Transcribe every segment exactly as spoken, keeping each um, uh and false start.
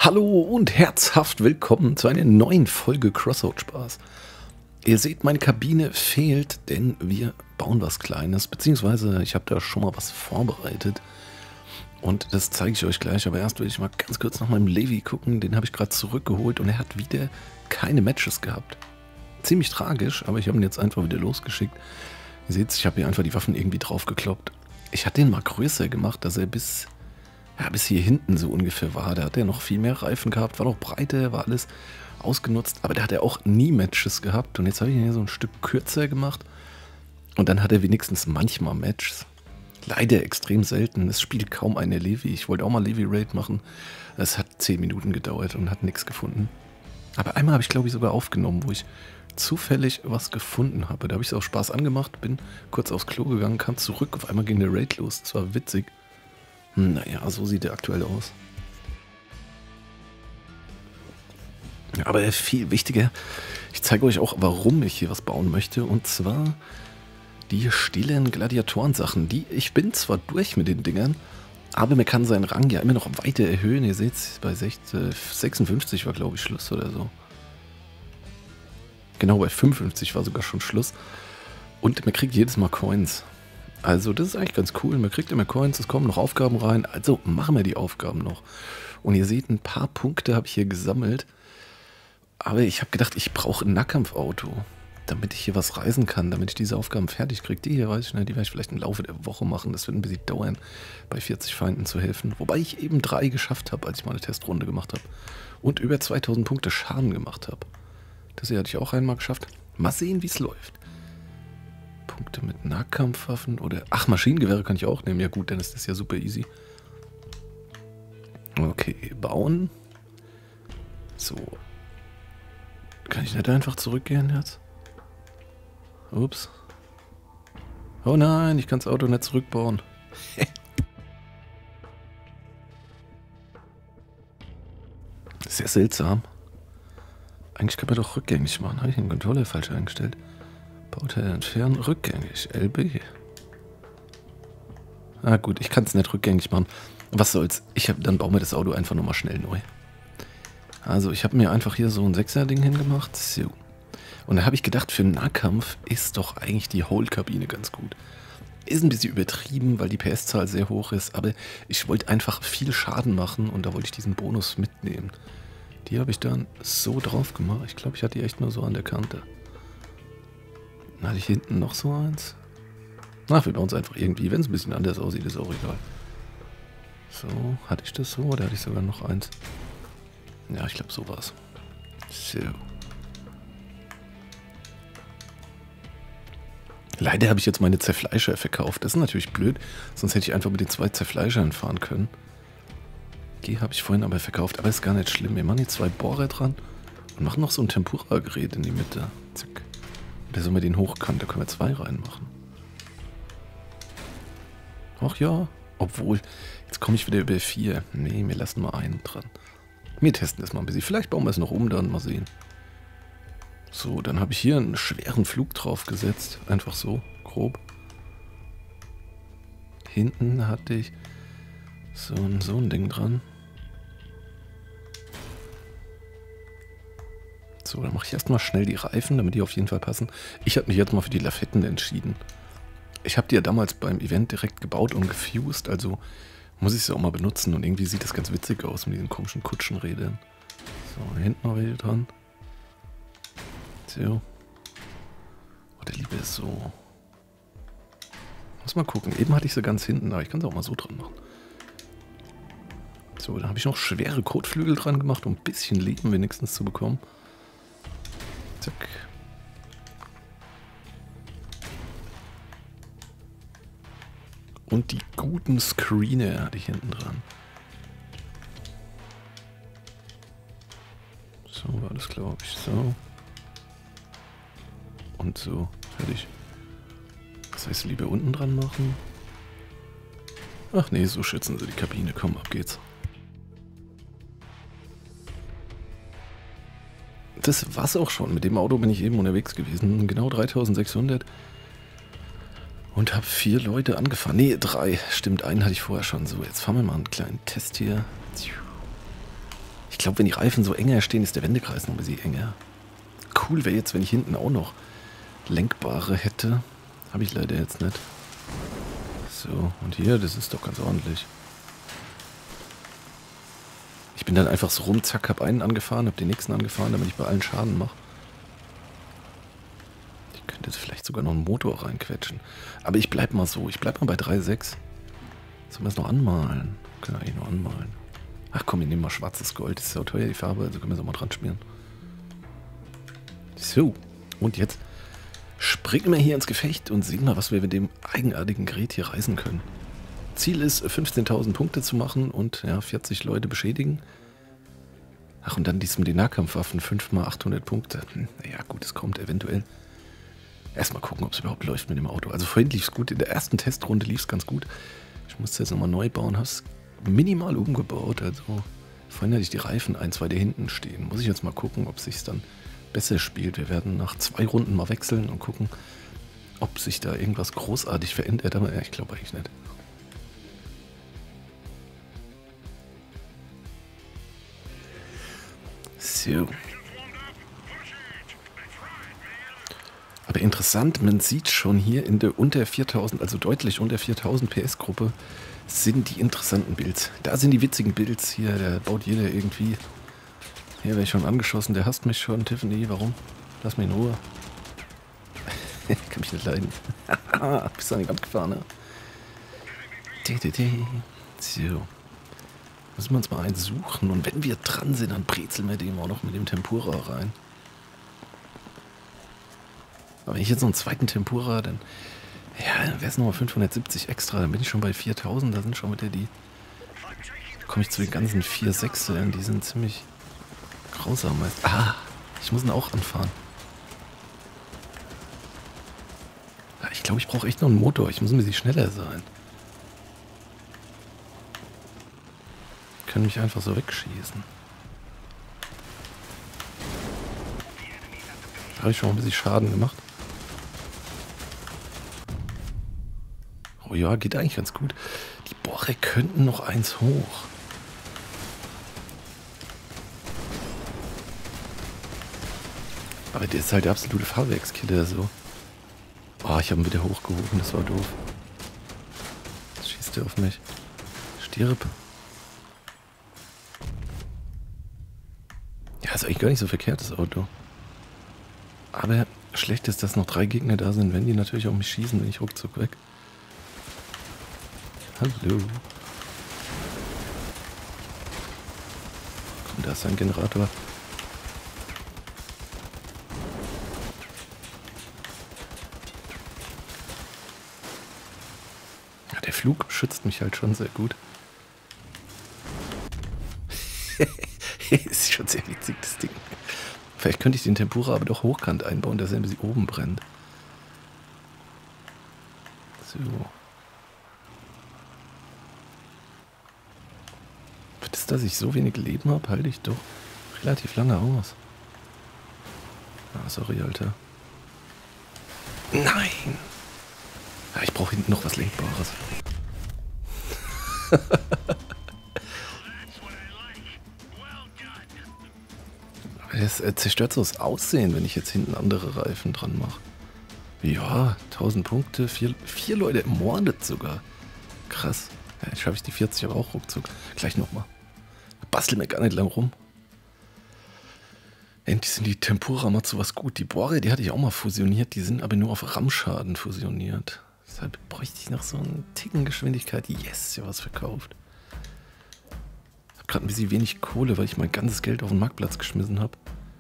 Hallo und herzhaft willkommen zu einer neuen Folge Crossroad Spaß. Ihr seht, meine Kabine fehlt, denn wir bauen was Kleines, beziehungsweise ich habe da schon mal was vorbereitet und das zeige ich euch gleich, aber erst will ich mal ganz kurz nach meinem Levi gucken, den habe ich gerade zurückgeholt und er hat wieder keine Matches gehabt. Ziemlich tragisch, aber ich habe ihn jetzt einfach wieder losgeschickt. Ihr seht, ich habe hier einfach die Waffen irgendwie drauf gekloppt. Ich hatte den mal größer gemacht, dass er bis... Ja, bis hier hinten so ungefähr war. Da hat er noch viel mehr Reifen gehabt, war noch breiter, war alles ausgenutzt. Aber da hat er auch nie Matches gehabt. Und jetzt habe ich ihn hier so ein Stück kürzer gemacht. Und dann hat er wenigstens manchmal Matches. Leider extrem selten. Es spielt kaum eine Levi. Ich wollte auch mal Levi-Raid machen. Es hat zehn Minuten gedauert und hat nichts gefunden. Aber einmal habe ich, glaube ich, sogar aufgenommen, wo ich zufällig was gefunden habe. Da habe ich es auch Spaß angemacht, bin kurz aufs Klo gegangen, kam zurück. Auf einmal ging der Raid los. Das war witzig. Naja, so sieht er aktuell aus. Aber viel wichtiger, ich zeige euch auch, warum ich hier was bauen möchte. Und zwar die stillen Gladiatoren-Sachen. Die, ich bin zwar durch mit den Dingern, aber man kann seinen Rang ja immer noch weiter erhöhen. Ihr seht es, bei sechsundfünfzig war, glaube ich, Schluss oder so. Genau, bei fünfundfünfzig war sogar schon Schluss. Und man kriegt jedes Mal Coins. Also das ist eigentlich ganz cool, man kriegt immer Coins, es kommen noch Aufgaben rein, also machen wir die Aufgaben noch. Und ihr seht, ein paar Punkte habe ich hier gesammelt, aber ich habe gedacht, ich brauche ein Nahkampfauto, damit ich hier was reisen kann, damit ich diese Aufgaben fertig kriege. Die hier weiß ich nicht, die werde ich vielleicht im Laufe der Woche machen, das wird ein bisschen dauern, bei vierzig Feinden zu helfen. Wobei ich eben drei geschafft habe, als ich mal eine Testrunde gemacht habe und über zweitausend Punkte Schaden gemacht habe. Das hier hatte ich auch einmal geschafft. Mal sehen, wie es läuft. Punkte mit Nahkampfwaffen oder... Ach, Maschinengewehre kann ich auch nehmen. Ja gut, dann ist das ja super easy. Okay, bauen. So. Kann ich nicht einfach zurückgehen jetzt? Ups. Oh nein, ich kann das Auto nicht zurückbauen. Sehr seltsam. Eigentlich kann man doch rückgängig machen. Habe ich den Controller falsch eingestellt? Bauteil entfernen, rückgängig, L B. Ah gut, ich kann es nicht rückgängig machen. Was soll's, ich hab, dann bauen wir das Auto einfach nochmal schnell neu. Also ich habe mir einfach hier so ein Sechser-Ding hingemacht. So. Und da habe ich gedacht, für einen Nahkampf ist doch eigentlich die Hold-Kabine ganz gut. Ist ein bisschen übertrieben, weil die P S-Zahl sehr hoch ist, aber ich wollte einfach viel Schaden machen und da wollte ich diesen Bonus mitnehmen. Die habe ich dann so drauf gemacht. Ich glaube, ich hatte die echt nur so an der Kante. Hatte ich hinten noch so eins? Ach, wir bauen es einfach irgendwie. Wenn es ein bisschen anders aussieht, ist auch egal. So, hatte ich das so oder hatte ich sogar noch eins? Ja, ich glaube, so war es. So. Leider habe ich jetzt meine Zerfleischer verkauft. Das ist natürlich blöd, sonst hätte ich einfach mit den zwei Zerfleischern fahren können. Die habe ich vorhin aber verkauft, aber ist gar nicht schlimm. Wir machen hier zwei Bohrer dran und machen noch so ein Tempura-Gerät in die Mitte. Zack. Der soll mir den hochkant, da können wir zwei reinmachen. Ach ja, obwohl, jetzt komme ich wieder über vier. Nee, wir lassen mal einen dran. Wir testen das mal ein bisschen. Vielleicht bauen wir es noch um, dann mal sehen. So, dann habe ich hier einen schweren Flug drauf gesetzt. Einfach so, grob. Hinten hatte ich so ein, so ein Ding dran. So, dann mache ich erstmal schnell die Reifen, damit die auf jeden Fall passen. Ich habe mich jetzt mal für die Lafetten entschieden. Ich habe die ja damals beim Event direkt gebaut und gefused, also muss ich sie auch mal benutzen. Und irgendwie sieht das ganz witzig aus mit diesen komischen Kutschenrädern. So, hinten noch welche dran. So. Oder lieber so. Muss mal gucken. Eben hatte ich sie ganz hinten, aber ich kann sie auch mal so dran machen. So, dann habe ich noch schwere Kotflügel dran gemacht, um ein bisschen Leben wenigstens zu bekommen. Zack. Und die guten Screener hatte ich hinten dran. So war das, glaube ich. So. Und so. Fertig. Das heißt, lieber unten dran machen. Ach nee, so schützen sie die Kabine. Komm, ab geht's. Das war's auch schon. Mit dem Auto bin ich eben unterwegs gewesen. Genau dreitausendsechshundert. Und habe vier Leute angefahren. Nee, drei. Stimmt, einen hatte ich vorher schon. So, jetzt fahren wir mal einen kleinen Test hier. glaube, wenn die Reifen so enger stehen, ist der Wendekreis noch ein bisschen enger. Cool wäre jetzt, wenn ich hinten auch noch lenkbare hätte. Habe ich leider jetzt nicht. So, und hier, das ist doch ganz ordentlich. Ich bin dann einfach so rum, zack, hab einen angefahren, hab den nächsten angefahren, damit ich bei allen Schaden mache. Ich könnte jetzt vielleicht sogar noch einen Motor reinquetschen. Aber ich bleib mal so, ich bleib mal bei drei Komma sechs. Sollen wir es noch anmalen? Können wir eigentlich noch anmalen. Ach komm, wir nehmen mal schwarzes Gold. Das ist ja teuer, die Farbe, also können wir es auch mal dran schmieren. So, und jetzt springen wir hier ins Gefecht und sehen mal, was wir mit dem eigenartigen Gerät hier reißen können. Ziel ist, fünfzehntausend Punkte zu machen und ja, vierzig Leute beschädigen. Ach, und dann dies mit den Nahkampfwaffen, fünf mal achthundert Punkte. Hm, naja, gut, es kommt eventuell. Erstmal gucken, ob es überhaupt läuft mit dem Auto. Also vorhin lief es gut, in der ersten Testrunde lief es ganz gut. Ich musste jetzt nochmal neu bauen, habe es minimal umgebaut. Also vorhin hatte ich die Reifen, ein, zwei, die hinten stehen. Muss ich jetzt mal gucken, ob es sich dann besser spielt. Wir werden nach zwei Runden mal wechseln und gucken, ob sich da irgendwas großartig verändert. Aber ja, ich glaube eigentlich nicht. So. Aber interessant, man sieht schon hier in der unter viertausend, also deutlich unter viertausend P S Gruppe, sind die interessanten Builds. Da sind die witzigen Builds hier, da baut jeder irgendwie. Hier werde ich schon angeschossen, der hasst mich schon, Tiffany, warum? Lass mich in Ruhe. Kann mich nicht leiden. Bist du an die Wand gefahren, ne? So. Müssen wir uns mal einen suchen. Und wenn wir dran sind, dann brezeln wir dem auch noch mit dem Tempura rein. Aber wenn ich jetzt noch einen zweiten Tempura, dann ja, dann wäre es nochmal fünfhundertsiebzig extra. Dann bin ich schon bei viertausend. Da sind schon wieder die. Da komme ich zu den ganzen vier Sechseln. Die sind ziemlich grausam. Ah, ich muss ihn auch anfahren. Ja, ich glaube, ich brauche echt noch einen Motor. Ich muss ein bisschen schneller sein. Ich kann mich einfach so wegschießen. Da habe ich schon ein bisschen Schaden gemacht. Oh ja, geht eigentlich ganz gut. Die Bohrer könnten noch eins hoch. Aber der ist halt der absolute Fahrwerkskiller so. Oh, ich habe ihn wieder hochgehoben, das war doof. Jetzt schießt er auf mich. Stirb. Ja, ist eigentlich gar nicht so verkehrt, das Auto. Aber schlecht ist, dass noch drei Gegner da sind, wenn die natürlich auf mich schießen, bin ich ruckzuck weg. Hallo. Komm, da ist ein Generator. Ja, der Flug schützt mich halt schon sehr gut. Ist schon sehr witzig, das Ding. Vielleicht könnte ich den Tempura aber doch hochkant einbauen, dass er ein bisschen oben brennt. So. Für das, dass ich so wenig Leben habe, halte ich doch relativ lange aus. Ah, sorry, Alter. Nein! Ja, ich brauche hinten noch was Lenkbares. Es äh, zerstört so das Aussehen, wenn ich jetzt hinten andere Reifen dran mache. Ja, tausend Punkte, vier, vier Leute ermordet sogar. Krass. Ja, jetzt schaffe ich die vierzig aber auch ruckzuck. Gleich nochmal. Bastel mir gar nicht lang rum. Endlich sind die Tempura mal zu was gut. Die Bohrer, die hatte ich auch mal fusioniert, die sind aber nur auf Rammschaden fusioniert. Deshalb bräuchte ich noch so einen Ticken Geschwindigkeit. Yes, ja was verkauft. Ich habe gerade ein bisschen wenig Kohle, weil ich mein ganzes Geld auf den Marktplatz geschmissen habe.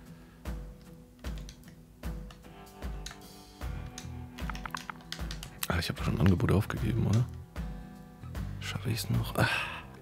Ah, ich habe schon ein Angebot aufgegeben, oder? Schaffe ich es noch? Ah.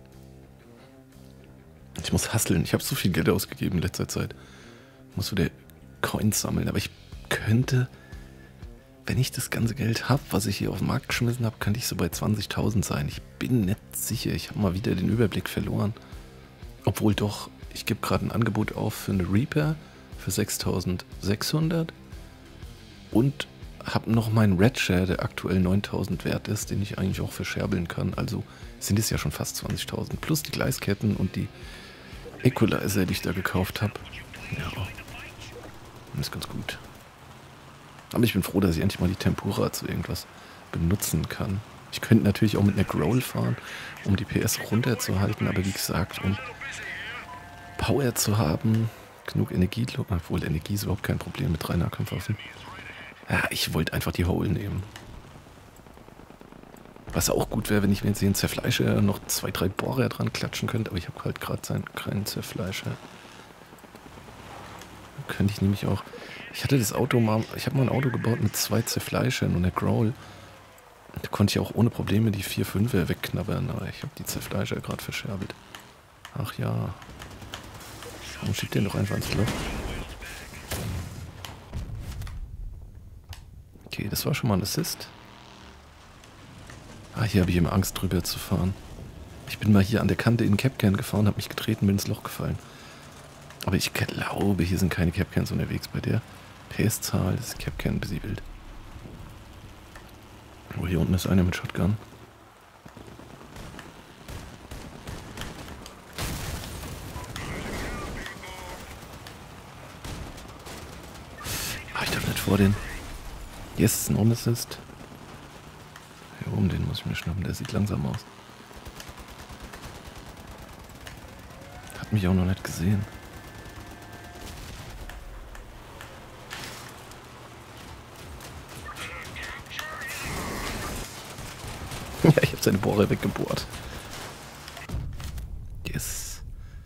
Ich muss hustlen. Ich habe so viel Geld ausgegeben in letzter Zeit. Ich muss wieder Coins sammeln. Aber ich könnte, wenn ich das ganze Geld habe, was ich hier auf den Markt geschmissen habe, könnte ich so bei zwanzigtausend sein. Ich bin nicht sicher. Ich habe mal wieder den Überblick verloren. Obwohl doch, ich gebe gerade ein Angebot auf für eine Reaper für sechstausendsechshundert und habe noch meinen Red Share, der aktuell neuntausend wert ist, den ich eigentlich auch verscherbeln kann. Also sind es ja schon fast zwanzigtausend. Plus die Gleisketten und die Equalizer, die ich da gekauft habe. Ja, das ist ganz gut. Aber ich bin froh, dass ich endlich mal die Tempura zu irgendwas benutzen kann. Ich könnte natürlich auch mit einer Growl fahren, um die P S runterzuhalten, aber wie gesagt, um Power zu haben, genug Energie, obwohl Energie ist überhaupt kein Problem mit drei Nahkampfwaffen. Ja, ich wollte einfach die Hole nehmen. Was auch gut wäre, wenn ich mir jetzt hier einen Zerfleischer noch zwei, drei Bohrer dran klatschen könnte, aber ich habe halt gerade keinen Zerfleischer. Dann könnte ich nämlich auch... Ich hatte das Auto mal... Ich habe mal ein Auto gebaut mit zwei Zerfleischern und einer Growl. Da konnte ich auch ohne Probleme die vier fünfer wegknabbern, aber ich habe die Zerfleischer gerade verscherbelt. Ach ja. Warum schiebt den doch einfach ins Loch? Okay, das war schon mal ein Assist. Ah, hier habe ich immer Angst drüber zu fahren. Ich bin mal hier an der Kante in den Capcan gefahren, habe mich getreten, bin ins Loch gefallen. Aber ich glaube, hier sind keine Capcans unterwegs bei der P S-Zahl. Das ist Capcan besiedelt. Oh, hier unten ist einer mit Shotgun. Ah, ich darf nicht vor den. Yes, ein On-Assist. Hier oben, den muss ich mir schnappen, der sieht langsam aus. Hat mich auch noch nicht gesehen. Ja, ich habe seine Bohrer weggebohrt. Yes.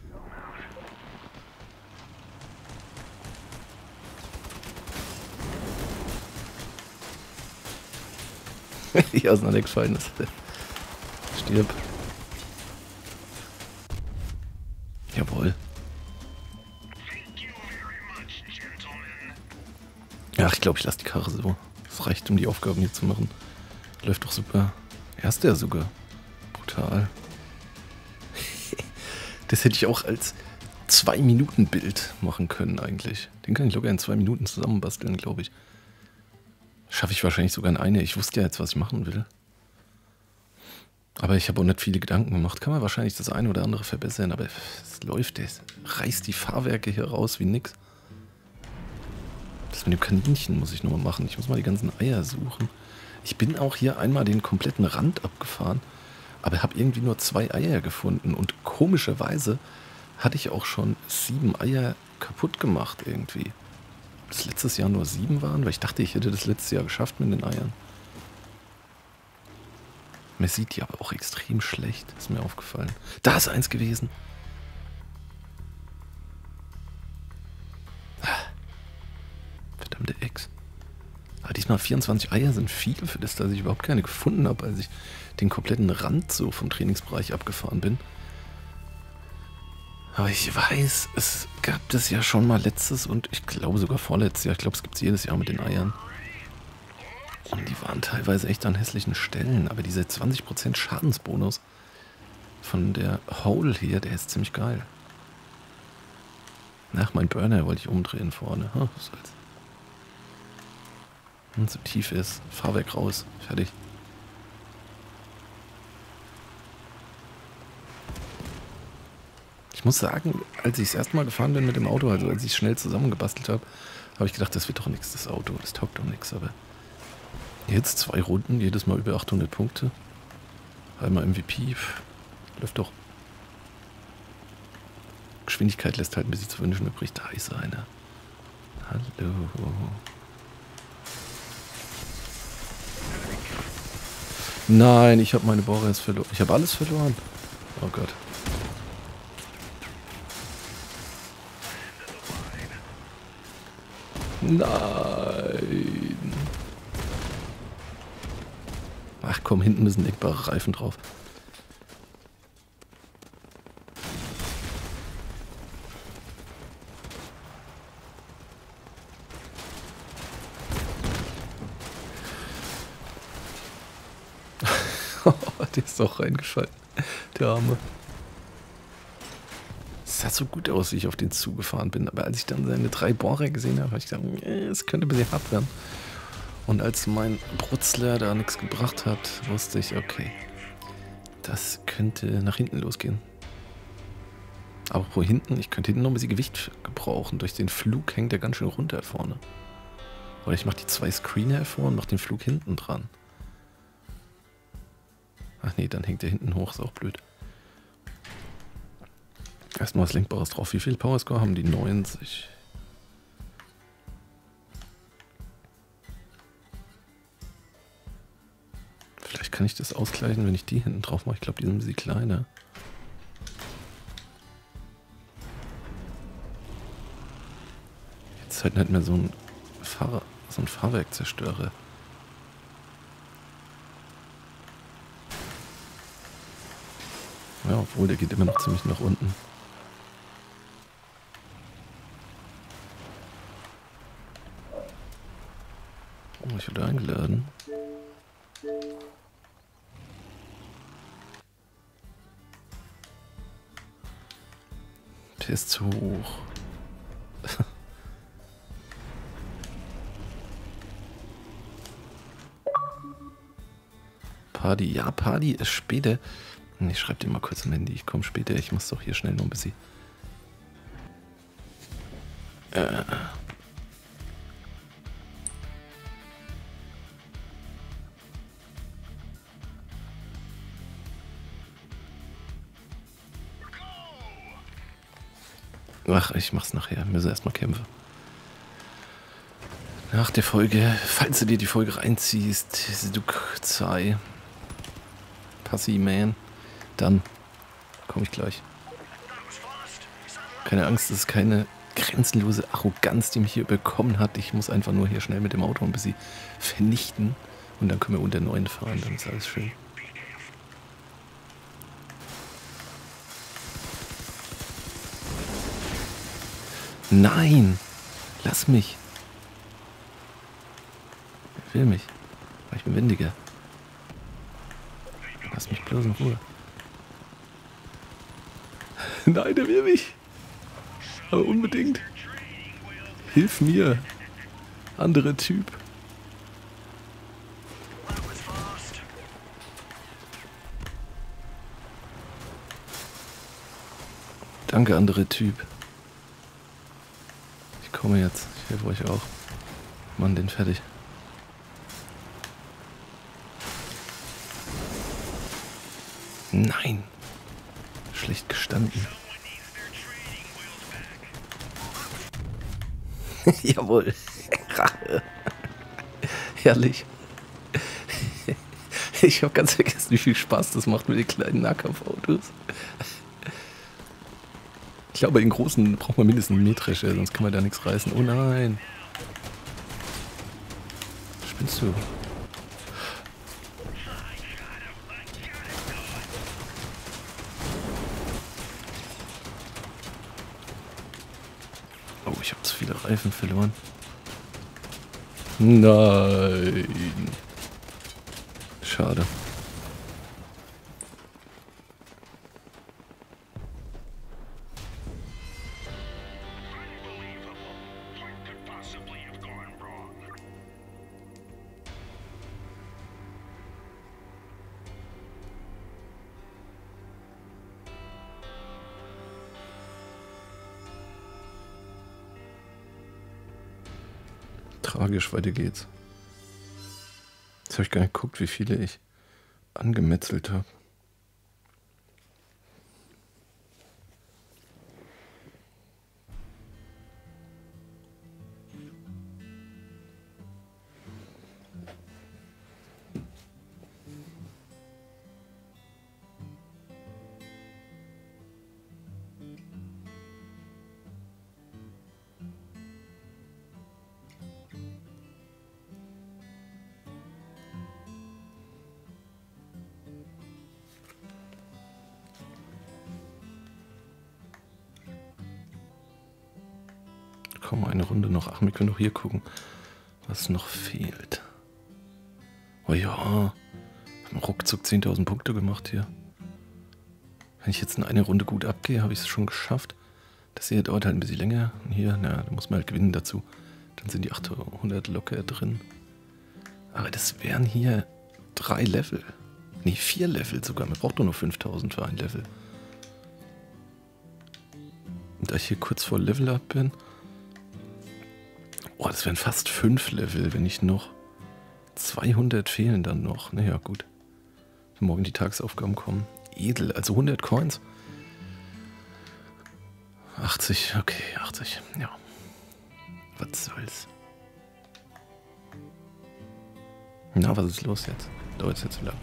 Hier auseinandergefallen ist. Stirb. Jawohl. Ach, ich glaube, ich lasse die Karre so. Das reicht, um die Aufgaben hier zu machen. Läuft doch super. Erst der sogar. Brutal. Das hätte ich auch als zwei Minuten Bild machen können eigentlich. Den kann ich locker in zwei Minuten zusammenbasteln, glaube ich. Schaffe ich wahrscheinlich sogar in eine. Ich wusste ja jetzt, was ich machen will. Aber ich habe auch nicht viele Gedanken gemacht. Kann man wahrscheinlich das eine oder andere verbessern, aber es läuft. Es reißt die Fahrwerke hier raus wie nix. Das mit dem Kaninchen muss ich nochmal machen. Ich muss mal die ganzen Eier suchen. Ich bin auch hier einmal den kompletten Rand abgefahren, aber habe irgendwie nur zwei Eier gefunden. Und komischerweise hatte ich auch schon sieben Eier kaputt gemacht irgendwie. Das letztes Jahr nur sieben waren, weil ich dachte, ich hätte das letztes Jahr geschafft mit den Eiern. Man sieht die aber auch extrem schlecht, ist mir aufgefallen. Da ist eins gewesen. Verdammte Ex. Aber diesmal vierundzwanzig Eier sind viel für das, dass ich überhaupt keine gefunden habe, als ich den kompletten Rand so vom Trainingsbereich abgefahren bin. Aber ich weiß, es gab das ja schon mal letztes und ich glaube sogar vorletztes Jahr. Ich glaube, es gibt es jedes Jahr mit den Eiern. Und die waren teilweise echt an hässlichen Stellen. Aber dieser zwanzig Prozent Schadensbonus von der Hole hier, der ist ziemlich geil. Nach mein Burner wollte ich umdrehen vorne. Oh, was soll's. Wenn es so tief ist, Fahrwerk raus, fertig. Ich muss sagen, als ich das erste Mal gefahren bin mit dem Auto, also als ich es schnell zusammengebastelt habe, habe ich gedacht, das wird doch nichts, das Auto, das taugt doch nichts. Aber jetzt zwei Runden, jedes Mal über achthundert Punkte. Einmal M V P, pff, läuft doch. Geschwindigkeit lässt halt ein bisschen zu wünschen übrig. Da ist einer. Hallo. Nein, ich habe meine Bohrer jetzt verloren. Ich habe alles verloren. Oh Gott. Nein. Ach komm, hinten müssen leckbare Reifen drauf. Der ist auch reingefallen. Der Arme. Es sah so gut aus, wie ich auf den zugefahren bin. Aber als ich dann seine drei Bohrer gesehen habe, habe ich gedacht, es könnte ein bisschen hart werden. Und als mein Brutzler da nichts gebracht hat, wusste ich, okay, das könnte nach hinten losgehen. Aber wo hinten, ich könnte hinten noch ein bisschen Gewicht gebrauchen. Durch den Flug hängt der ganz schön runter vorne. Oder ich mache die zwei Screener hervor und mache den Flug hinten dran. Ach nee, dann hängt der hinten hoch, ist auch blöd. Erstmal was Lenkbares drauf. Wie viel Powerscore haben die? neunzig. Vielleicht kann ich das ausgleichen, wenn ich die hinten drauf mache. Ich glaube, die sind ein bisschen kleiner. Jetzt halt nicht mehr so ein, Fahr so ein Fahrwerkzerstörer. Ja, obwohl, der geht immer noch ziemlich nach unten. Oh, ich wurde eingeladen. Der ist zu hoch. Party. Ja, Party ist später. Ich schreibe dir mal kurz am Handy. Ich komme später. Ich muss doch hier schnell noch ein bisschen. Äh. Ach, ich mach's nachher. Wir müssen erstmal kämpfen. Nach der Folge, falls du dir die Folge reinziehst, du Zei, Passi Man, dann komme ich gleich. Keine Angst, es ist keine grenzenlose Arroganz, die mich hier überkommen hat. Ich muss einfach nur hier schnell mit dem Auto ein bisschen vernichten und dann können wir unter neun fahren, dann ist alles schön. Nein! Lass mich! Er will mich. Ich bin wendiger. Lass mich bloß in Ruhe. Nein, der will mich! Aber unbedingt! Hilf mir! Anderer Typ! Danke, anderer Typ. Ich komme jetzt. Ich helfe euch auch. Mann, den fertig. Nein. Schlecht gestanden. Jawohl. Rache. Herrlich. Ich habe ganz vergessen, wie viel Spaß das macht mit den kleinen Nahkampfautos. Ich glaube, in großen braucht man mindestens einen Mähdrescher, sonst kann man da nichts reißen. Oh nein. Spinnst du? Oh, ich habe zu viele Reifen verloren. Nein. Schade. Tragisch, weiter geht's. Jetzt habe ich gar nicht geguckt, wie viele ich angemetzelt habe. Komm, eine Runde noch. Ach, wir können doch hier gucken, was noch fehlt. Oh ja, wir haben ruckzuck zehntausend Punkte gemacht hier. Wenn ich jetzt in eine Runde gut abgehe, habe ich es schon geschafft. Das hier dauert halt ein bisschen länger. Und hier, na, da muss man halt gewinnen dazu. Dann sind die achthundert locker drin. Aber das wären hier drei Level. Nee, vier Level sogar. Man braucht doch nur fünftausend für ein Level. Da ich hier kurz vor Level Up bin. Oh, das wären fast fünf Level, wenn ich noch zweihundert fehlen dann noch. Naja, gut. Wenn morgen die Tagesaufgaben kommen. Edel, also hundert Coins. achtzig, okay, achtzig, ja. Was soll's. Na, was ist los jetzt? Dauert es jetzt so lang?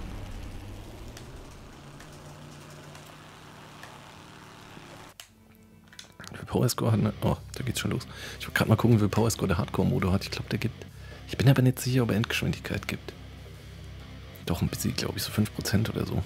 Wie viel Powerscore hat ne? Oh, da geht's schon los. Ich will gerade mal gucken, wie viel Powerscore der Hardcore-Motor hat. Ich glaube, der gibt. Ich bin aber nicht sicher, ob er Endgeschwindigkeit gibt. Doch ein bisschen, glaube ich, so fünf Prozent oder so.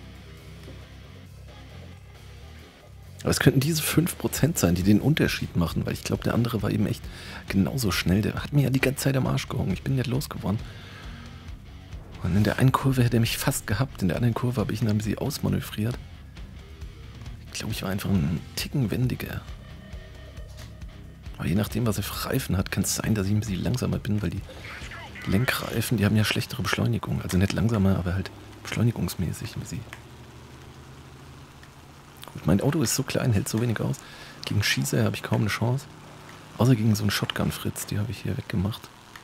Aber es könnten diese fünf Prozent sein, die den Unterschied machen, weil ich glaube, der andere war eben echt genauso schnell. Der hat mir ja die ganze Zeit am Arsch gehangen. Ich bin nicht losgeworden. Und in der einen Kurve hätte er mich fast gehabt, in der anderen Kurve habe ich ihn ein bisschen ausmanövriert. Ich glaube, ich war einfach ein Ticken wendiger. Aber je nachdem, was er für Reifen hat, kann es sein, dass ich ein bisschen langsamer bin, weil die Lenkreifen, die haben ja schlechtere Beschleunigung. Also nicht langsamer, aber halt beschleunigungsmäßig ein bisschen. Gut, mein Auto ist so klein, hält so wenig aus. Gegen Schießer habe ich kaum eine Chance. Außer gegen so einen Shotgun-Fritz, die habe ich hier weggemacht.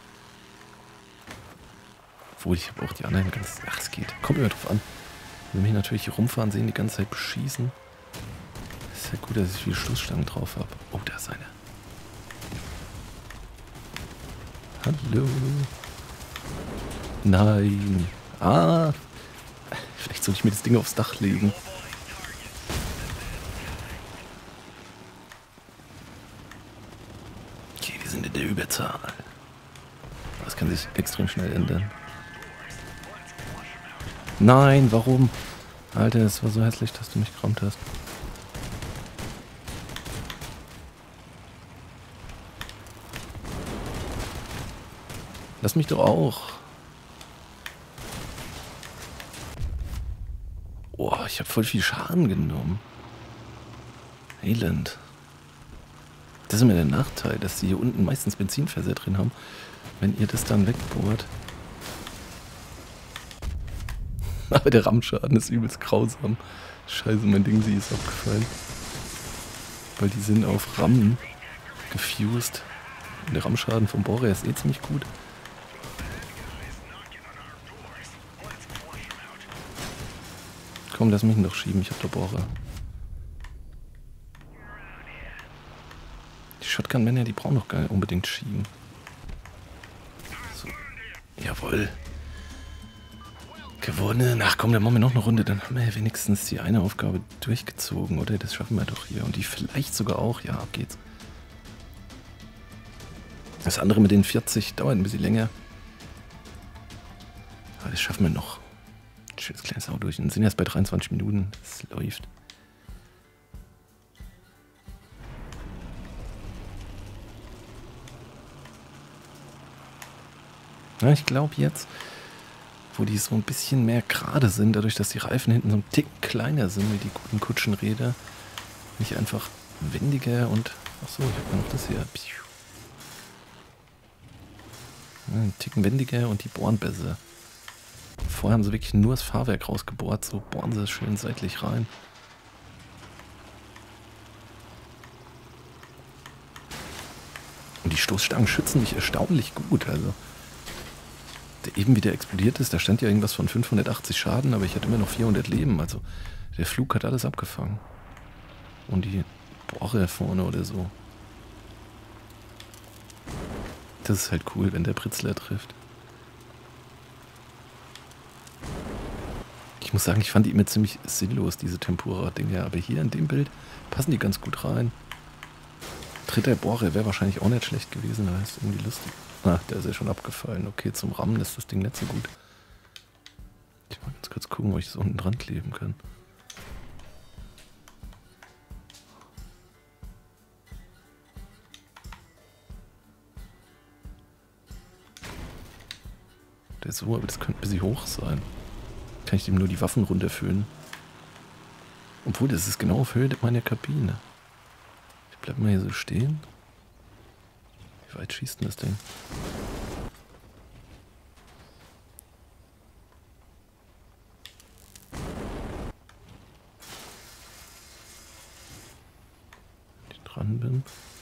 Obwohl, ich habe auch die anderen ganz... Ach, es geht. Kommt mir drauf an. Wenn mich natürlich hier rumfahren sehen, die ganze Zeit beschießen. Ist ja gut, dass ich viele Stoßstangen drauf habe. Oh, da ist einer. Hallo. Nein. Ah. Vielleicht sollte ich mir das Ding aufs Dach legen. Okay, wir sind in der Überzahl. Das kann sich extrem schnell ändern. Nein, warum? Alter, es war so hässlich, dass du mich gerammt hast. Lass mich doch auch. Oh, ich habe voll viel Schaden genommen. Elend. Das ist immer der Nachteil, dass sie hier unten meistens Benzinfässer drin haben. Wenn ihr das dann wegbohrt. Aber der Rammschaden ist übelst grausam. Scheiße, mein Ding, sie ist abgefallen. Weil die sind auf Rammen gefused. Und der Rammschaden vom Bohrer ist eh ziemlich gut. Komm, lass mich ihn doch schieben, ich hab da Bohrer. Die Shotgun-Männer, die brauchen doch gar nicht unbedingt schieben. So. Jawohl. Gewonnen. Ach komm, dann machen wir noch eine Runde. Dann haben wir ja wenigstens die eine Aufgabe durchgezogen, oder? Das schaffen wir doch hier. Und die vielleicht sogar auch. Ja, ab geht's. Das andere mit den vierzig dauert ein bisschen länger. Aber das schaffen wir noch. Schönes kleines Auto durch. Und sind jetzt bei dreiundzwanzig Minuten. Das läuft. Ja, ich glaube jetzt, wo die so ein bisschen mehr gerade sind, dadurch, dass die Reifen hinten so ein Tick kleiner sind wie die guten Kutschenräder, nicht einfach wendiger und... Achso, ich habe noch das hier. Ja, ein Ticken wendiger und die bohren besser. Vorher haben sie wirklich nur das Fahrwerk rausgebohrt, so bohren sie es schön seitlich rein. Und die Stoßstangen schützen dich erstaunlich gut, also... Der eben wieder explodiert ist, da stand ja irgendwas von fünfhundertachtzig Schaden, aber ich hatte immer noch vierhundert Leben, also der Flug hat alles abgefangen. Und die Bohrer vorne oder so. Das ist halt cool, wenn der Pritzler trifft. Ich muss sagen, ich fand die immer ziemlich sinnlos, diese Tempura-Dinger, aber hier in dem Bild passen die ganz gut rein. Dritter Bohrer wäre wahrscheinlich auch nicht schlecht gewesen, aber ist irgendwie lustig. Ah, der ist ja schon abgefallen. Okay, zum Rammen ist das Ding nicht so gut. Ich mal ganz kurz gucken, ob ich das unten dran kleben kann. Der ist so, aber das könnte ein bisschen hoch sein. Kann ich dem nur die Waffen runterfüllen? Obwohl, das ist genau auf Höhe meiner Kabine. Ich bleib mal hier so stehen. Wie weit schießt denn das Ding? dran bin.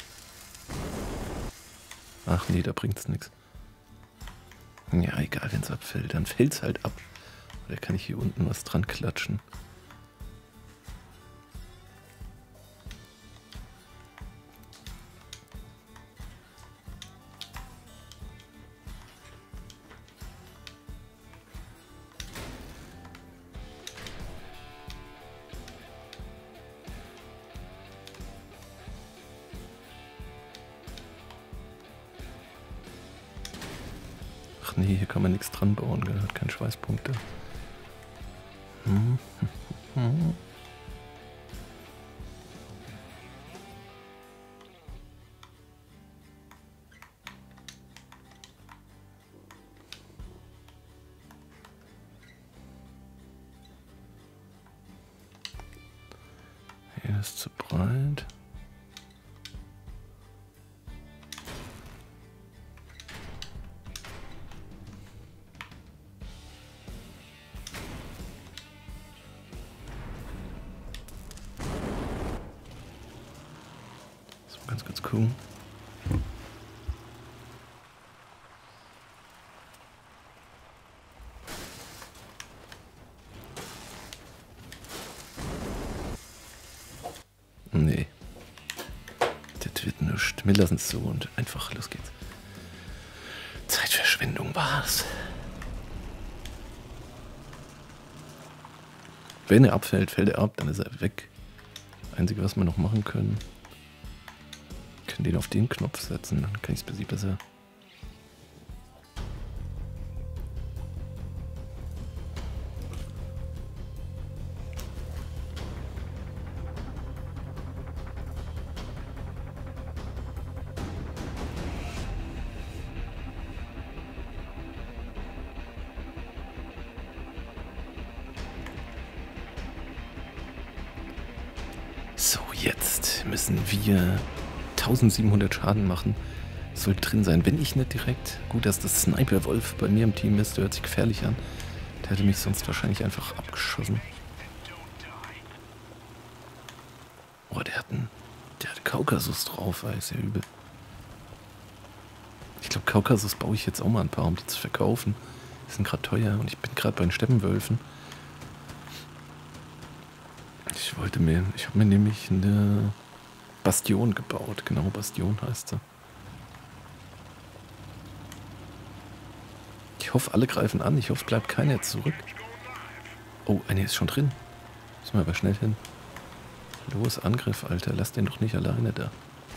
Ach nee, da bringt's nichts. Ja, egal, wenn es abfällt, dann fällt es halt ab. Oder kann ich hier unten was dran klatschen? Ach nee, hier kann man nichts dran bauen, gell? Hat keine Schweißpunkte. Hm. Hm. Hier ist zu breit. Ganz, ganz cool. Nee. Das wird nichts. Wir lassen es so und einfach los geht's. Zeitverschwendung war's. Wenn er abfällt, fällt er ab, dann ist er weg. Einzige, was wir noch machen können, können den auf den Knopf setzen, dann kann ich es bei sie besser. So, jetzt müssen wir eintausendsiebenhundert Schaden machen. Das soll drin sein, wenn ich nicht direkt. Gut, dass das Sniper Wolf bei mir im Team ist, der hört sich gefährlich an. Der hätte mich sonst wahrscheinlich einfach abgeschossen. Oh, der hat einen, der hat Kaukasus drauf, ey, ist ja übel. Ich glaube, Kaukasus baue ich jetzt auch mal ein paar, um die zu verkaufen. Die sind gerade teuer und ich bin gerade bei den Steppenwölfen. Ich wollte mir, ich habe mir nämlich eine Bastion gebaut. Genau, Bastion heißt sie. Ich hoffe, alle greifen an. Ich hoffe, es bleibt keiner zurück. Oh, eine ist schon drin. Müssen wir aber schnell hin. Los, Angriff, Alter. Lass den doch nicht alleine da.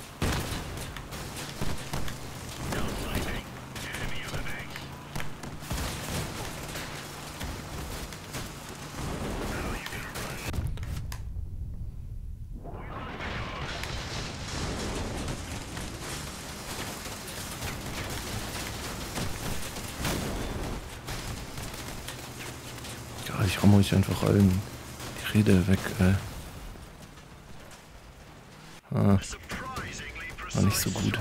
Ich ramme euch einfach allen die Räder weg. Äh. Ah, war nicht so gut.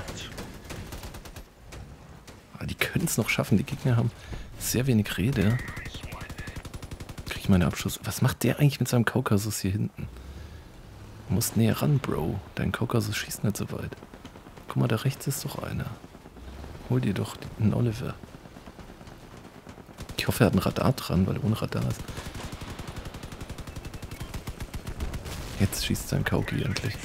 Aber die können es noch schaffen. Die Gegner haben sehr wenig Räder. Krieg ich meine Abschuss. Was macht der eigentlich mit seinem Kaukasus hier hinten? Du musst näher ran, Bro. Dein Kaukasus schießt nicht so weit. Guck mal, da rechts ist doch einer. Hol dir doch einen Oliver. Ich hoffe, er hat ein Radar dran, weil er ohne Radar ist. Jetzt schießt sein Kauki endlich.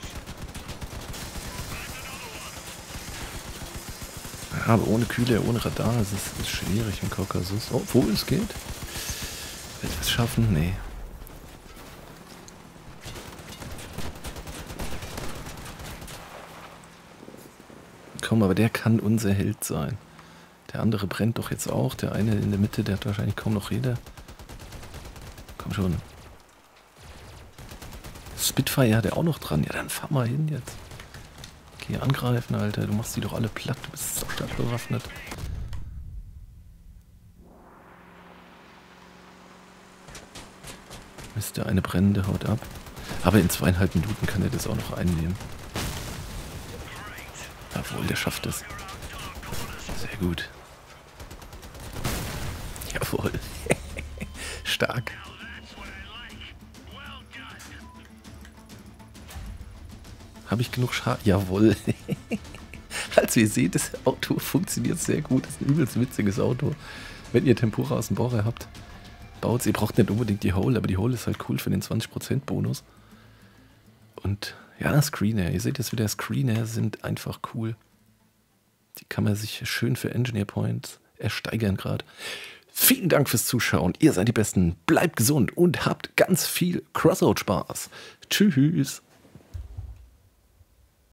Ja, aber ohne Kühle, ohne Radar ist es ist schwierig im Kaukasus. Obwohl es geht. Wird es schaffen? Nee. Komm, aber der kann unser Held sein. Der andere brennt doch jetzt auch. Der eine in der Mitte, der hat wahrscheinlich kaum noch Räder. Komm schon. Spitfire hat er auch noch dran. Ja, dann fahr mal hin jetzt. Geh angreifen, Alter. Du machst die doch alle platt. Du bist so stark bewaffnet. Mist, der eine brennende haut ab. Aber in zweieinhalb Minuten kann er das auch noch einnehmen. Jawohl, der schafft es. Sehr gut. Jawohl. Stark. Habe ich genug Schaden? Jawohl. Also ihr seht, das Auto funktioniert sehr gut. Das ist ein übelst witziges Auto. Wenn ihr Tempura aus dem Bohrer habt, baut Ihr braucht nicht unbedingt die Hole, aber die Hole ist halt cool für den zwanzig Prozent Bonus. Und ja, Screener. Ihr seht jetzt wieder, Screener sind einfach cool. Die kann man sich schön für Engineer Points ersteigern gerade. Vielen Dank fürs Zuschauen. Ihr seid die Besten. Bleibt gesund und habt ganz viel Crossroad-Spaß. Tschüss.